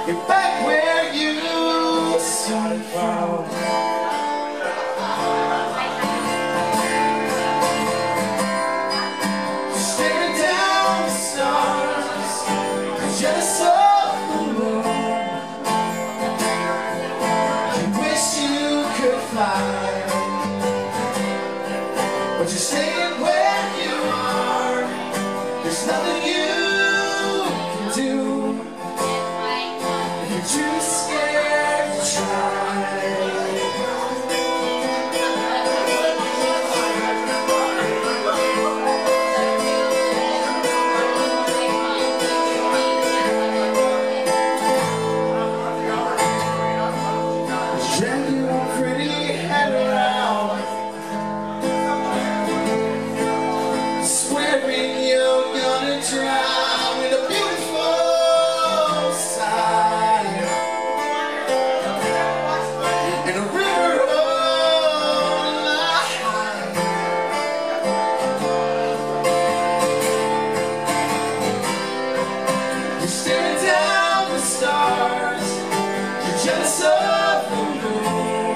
You're back where you started from. Staring down the stars, 'cause you're so alone. You wish you could fly, but you're staying where you are. There's nothing you can do if you're too scared to try. Drag your pretty head around, swearing you're gonna drown in a beautiful sight, in a river of light. You're staring down the stars, you're jealous of the moon.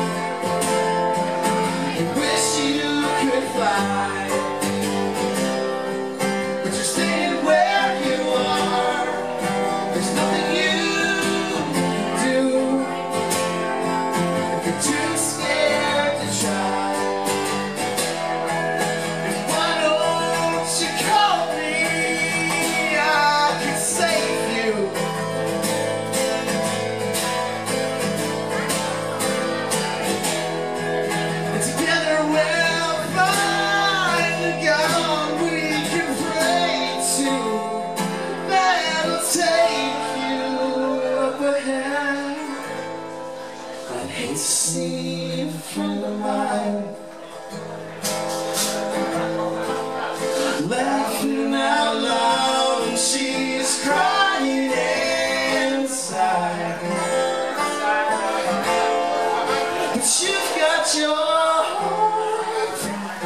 You wish you could fly, but you're staying where you are. There's nothing you can do if you're too scared to try. And why don't you call me? I can save you. And together we'll find the God we can pray to, that'll take you up ahead. I'd hate to see a friend of mine laughing out loud and she's crying inside. But you've got your heart.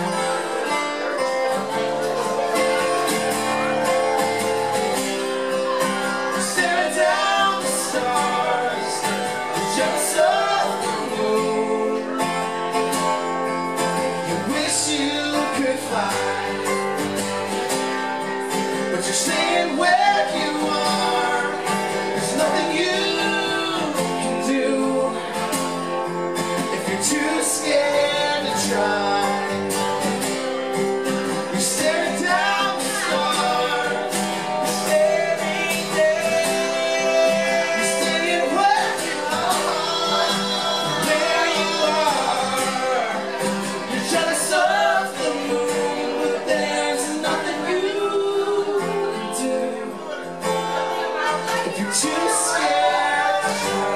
Staring down the stars, jealous of the moon. You wish you could fly, but you're staying where you are. There's nothing you can do if you're too scared to try. You're staring down the stars, you're standing there. You're staying where you are, where you are. You're jealous of the moon, but there's nothing you can do if you're too scared to try.